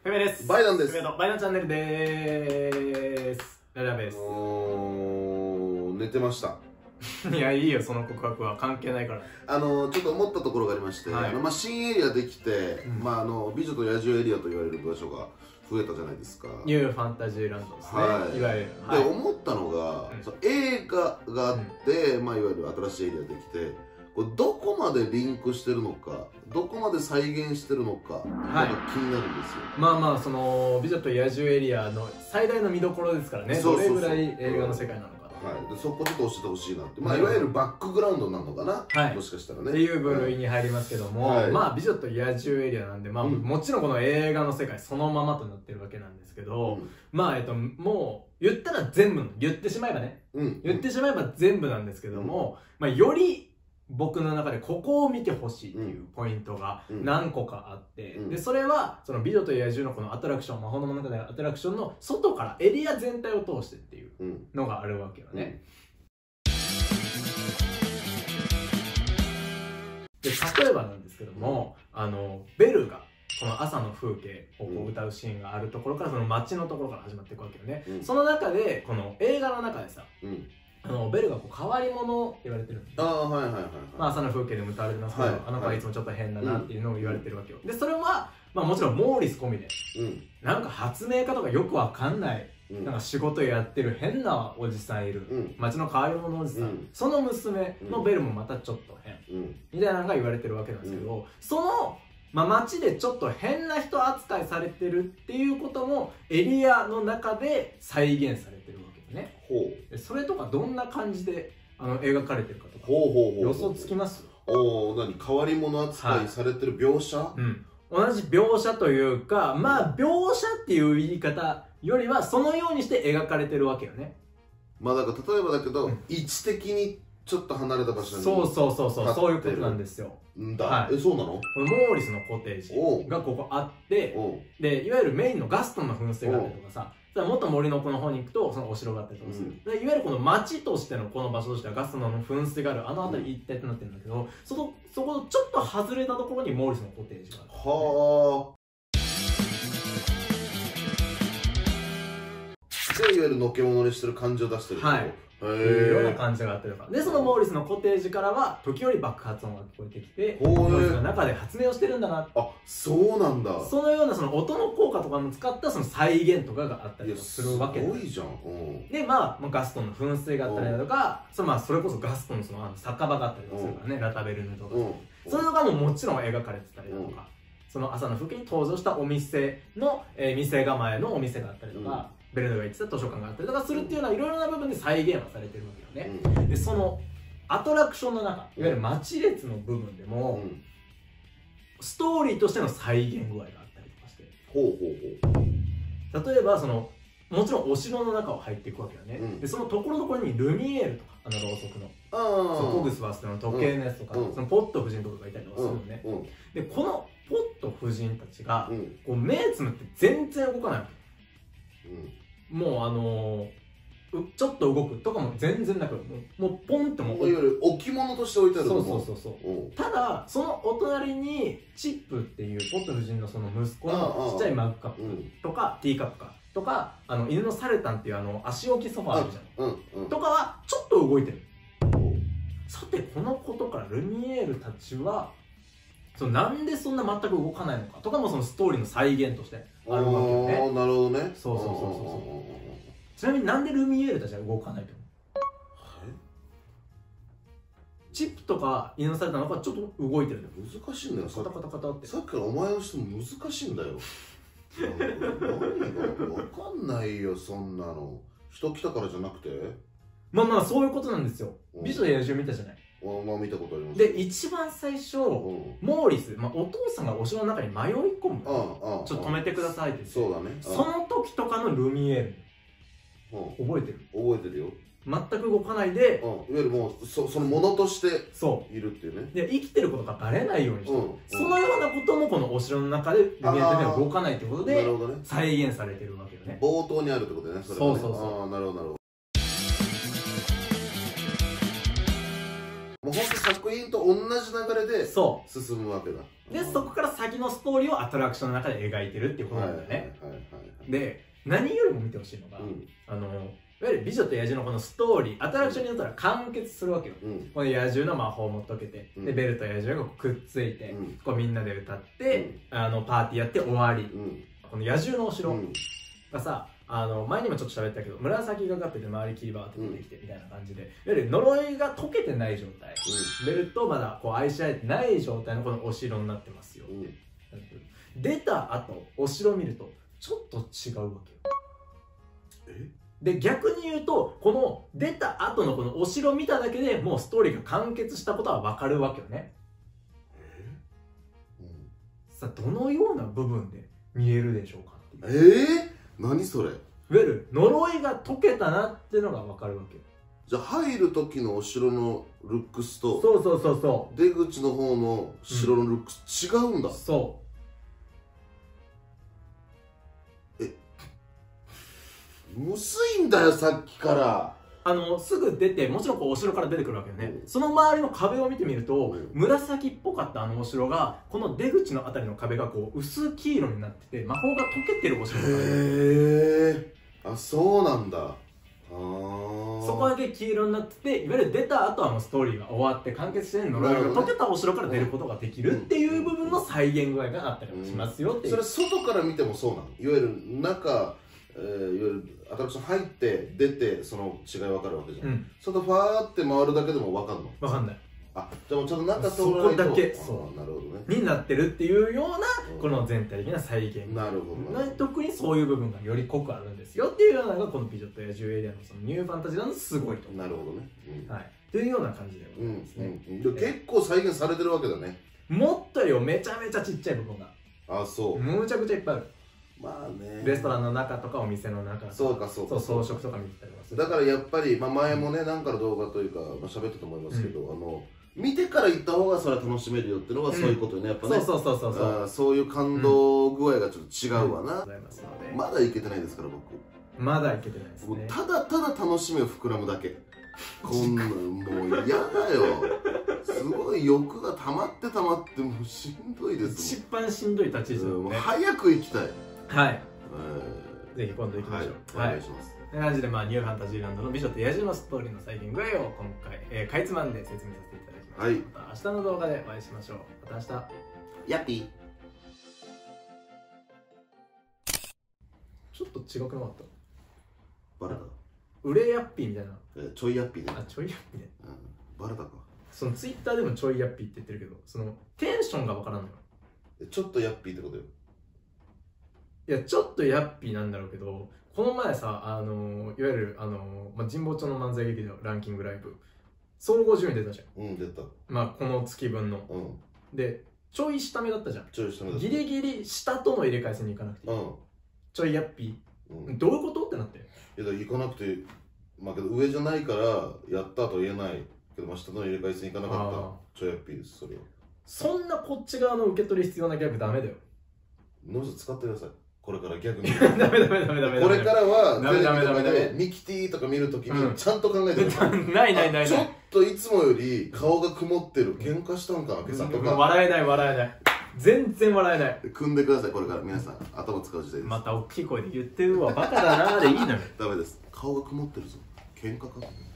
ペペです。 バイダンです。 ペペのバイダンチャンネルでーす。ララベです。 寝てました。 いや、いいよ、その告白は関係ないから。 ちょっと思ったところがありまして、 はい、 新エリアできて、美女と野獣エリアと言われる場所が増えたじゃないですか。 ニューファンタジーランドですね。 はい、 いわゆる。 で、思ったのが、映画があって、いわゆる新しいエリアできて、これどこまでリンクしてるのか、どこまで再現してるのか、気になるんですよ。 その美女と野獣エリアの最大の見どころですからね。どれぐらい映画の世界なのか。 でそこちょっと教えてほしいなって、いわゆるバックグラウンドなのかな、もしかしたらねっていう部類に入りますけども、美女と野獣エリアなんで、もちろんこの映画の世界そのままとなってるわけなんですけど、もう言ったら全部、言ってしまえばね、言ってしまえば全部なんですけども、より僕の中でここを見てほしいっていうポイントが何個かあって、でそれはその美女と野獣のこのアトラクション、魔法の物語のアトラクションの外からエリア全体を通してっていうのがあるわけよね。で例えばなんですけども、ベルがこの朝の風景をこう歌うシーンがあるところから、その街のところから始まっていくわけよね。その中でこの映画の中でさ、ベルがこう変わり者って言われてるんです。朝の風景でも歌われてますけど、あの子はいつもちょっと変だなっていうのを言われてるわけよ。でそれはもちろんモーリス込みで、なんか発明家とかよくわかんない、なんか仕事やってる変なおじさんいる、街の変わり者おじさん、その娘のベルもまたちょっと変、みたいなのが言われてるわけなんですけど、その街でちょっと変な人扱いされてるっていうこともエリアの中で再現されてるわけですね。それとかどんな感じで描かれてるかとか予想つきます？ 変わり者扱いされてる描写、 同じ描写というか、描写っていう言い方よりはそのようにして描かれてるわけよね。 だから例えばだけど、位置的にちょっと離れた場所にそういうことなんですよ。 そうなの？ モーリスのコテージがここあって、でいわゆるメインのガストンの噴水があったりとかさ、もっと森の奥の方に行くとそのお城があったりとかする、でいわゆるこの町としてのこの場所としてはガストンの噴水があるあの辺り一帯となってるんだけど、そこちょっと外れたところにモーリスのコテージがある。 でいわゆるのけ者にしてる感じを出してるところ、 いうような感じがあってるから。でそのモーリスのコテージからは時折爆発音が聞こえてきて、モーリスの中で発明をしてるんだな、 そうなんだ。 そのようなその音の効果とかも使ったその再現とかがあったりするわけです。 すごいじゃん。 でガストンの噴水があったりだとか、それこそガストンの酒場があったりとかするからね、ラタベルヌとか、それとかももちろん描かれてたりだとか、その朝の風景に登場したお店の店構えのお店があったりとか、ベルヌが言ってた図書館があったりとかするっていうようないろいろな部分で再現はされてるわけよね。でそのアトラクションの中、いわゆる街列の部分でも、ストーリーとしての再現具合があったりとかして、例えばもちろんお城の中を入っていくわけよね。でそのところどころにルミエールとかろうそくのコグスワースの時計のやつとか、そのポット夫人とかがいたりとかするのね。でこのポット夫人たちがこう目つむって全然動かないわけ。もうちょっと動くとかも全然なく、もうポンってもういわゆる置物として置いてある。 ただそのお隣にチップっていうポット夫人のその息子のちっちゃいマグカップとかティーカップかとか、犬のサルタンっていう足置きソファーあるじゃんとかはちょっと動いてる。さてこのことからルミエールたちはなんでそんな全く動かないのかとかもそのストーリーの再現としてあるわけよね。 なるほどね。 ちなみになんでルミエールたちは動かないと思う？チップとか犬のサルタンの方がちょっと動いてるんだよ。 難しいんだよ。 カタカタカタって。 さっきからお前の人も難しいんだよ。何が分かんないよそんなの。人来たからじゃなくて、 そういうことなんですよ。美女と野獣見たじゃない。 見たことあります。 で一番最初モーリス、お父さんがお城の中に迷い込む、ちょっと止めてくださいって。 そうだね。 その時とかのルミエール覚えてる？ 覚えてるよ。 全く動かないで、 いわゆるもうそのものとしているっていうね。 で生きてることがバレないようにして、そのようなこともこのお城の中でルミエールでは動かないってことで再現されてるわけよね。 冒頭にあるってことね。 そう。 なるほど。もう本当作品と同じ流れで進むわけだ。 でそこから先のストーリーをアトラクションの中で描いてるっていうことなんだよね。で何よりも見てほしいのが、いわゆる美女と野獣のこのストーリー、アトラクションによったら完結するわけよ。この野獣の魔法も解けて、でベルと野獣がくっついて、こうみんなで歌って、パーティーやって終わり。この野獣のお城がさ、前にもちょっと喋ったけど、紫がかってて周り切りバーって出てきてみたいな感じで、いわゆる呪いが解けてない状態、ベルとまだこう愛し合えてない状態のこのお城になってますよって。出た後お城見るとちょっと違うわけよ。で逆に言うと、この出た後のこのお城見ただけでもうストーリーが完結したことは分かるわけよね。さあどのような部分で見えるでしょうかっていう。 何それ。いわゆる呪いが解けたなっていうのが分かるわけよ。 じゃあ入る時のお城のルックスと、 そう出口の方の城のルックス、違うんだ。むずいんだよさっきから。 すぐ出て、もちろんこうお城から出てくるわけよね。その周りの壁を見てみると、紫っぽかったお城がこの出口のあたりの壁がこう薄黄色になってて、魔法が解けてるお城がある。 あ、そうなんだ。 そこだけ黄色になってて、いわゆる出た後はもうストーリーが終わって完結して呪いが解けたお城から出ることができるっていう部分の再現具合があったりもしますよっていう。 それ外から見てもそうなの？いわゆる中、いわゆるアトラクション入って出てその違い分かるわけじゃん。外ファーって回るだけでも分かんの？ 分かんない。 あ、じゃあもうちょっと中通らないとそこだけ、 なるほどね。 になってるっていうような、この全体的な再現。 なるほど。 特にそういう部分がより濃くあるんですよっていうようなのがこの美女と野獣エリアのそのニューファンタジーランドのすごいところ。 なるほどね。 はい。っていうような感じでございますね。 結構再現されてるわけだね。 もっとよ、めちゃめちゃちっちゃい部分が。 あ、そう。 むちゃくちゃいっぱいある。 まあね、 レストランの中とかお店の中とか、装飾とか見てたりはする。 だからやっぱり、前もね、なんかの動画というか喋ったと思いますけど、見てから行った方がそれは楽しめるよっていうのがそういうことよね、やっぱね。そういう感動具合がちょっと違うわな。まだ行けてないですから僕。 まだ行けてないですね。 ただただ楽しみが膨らむだけ。こんなんもう嫌だよ。すごい欲が溜まってもうしんどいです。 一番しんどい立ち位置なので早く行きたい。 はい。ぜひ今度行きましょう。 お願いします。 という感じで、ニューファンタジーランドの美女と野獣のストーリーの再現具合を今回、かいつまんで説明させていただきます。また明日の動画でお会いしましょう。また明日。 ヤッピー。 ちょっと違くなかった？ バレた？ ウレヤッピーみたいな。 ちょいヤッピーね。 あ、ちょいヤッピーね。 バレたか。 そのツイッターでもちょいヤッピーって言ってるけど、そのテンションがわからんのよ。 ちょっとヤッピーってことよ。 いや、ちょっとヤッピーなんだろうけど、この前さ、いわゆる神保町の漫才劇場ランキングライブ、総合順位出たじゃん。 出た。 この月分の。で、ちょい下目だったじゃん。 ちょい下目だった。 ギリギリ下との入れ替え戦に行かなくていい。ちょいヤッピー。どういうことってなって。 いや、行かなくて、けど上じゃないからやったとは言えないけど、下の入れ替え戦行かなかったちょいヤッピーです、それは。 そんなこっち側の受け取り必要なギャグダメだよ。 ノーズ使ってください。これからギャグ見る。ダメ。 これからはテレビとかでミキティとか見るときにちゃんと考えてください。 ない。 ちょっといつもより顔が曇ってる。喧嘩したんかな今朝とか。 笑えない。全然笑えない。 組んでください、これから皆さん。頭使う時代です。 また大きい声で言ってるわ。バカだなーでいいのよ。 ダメです。顔が曇ってるぞ。喧嘩か。